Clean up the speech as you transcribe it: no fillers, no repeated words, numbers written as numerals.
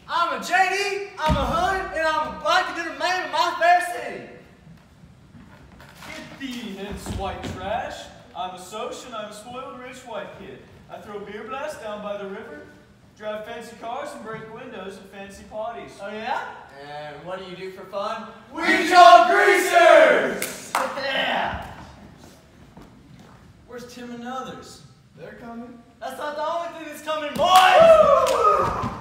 I'm a JD, I'm a hood, and I'm a black-and-good man of my fair city. Get thee hence, white trash. I'm a social and I'm a spoiled rich white kid. I throw beer blasts down by the river, drive fancy cars and break windows at fancy parties. Oh yeah? And what do you do for fun? We jump greasers! Yeah! Where's Tim and the others? They're coming. That's not the only thing that's coming, boys!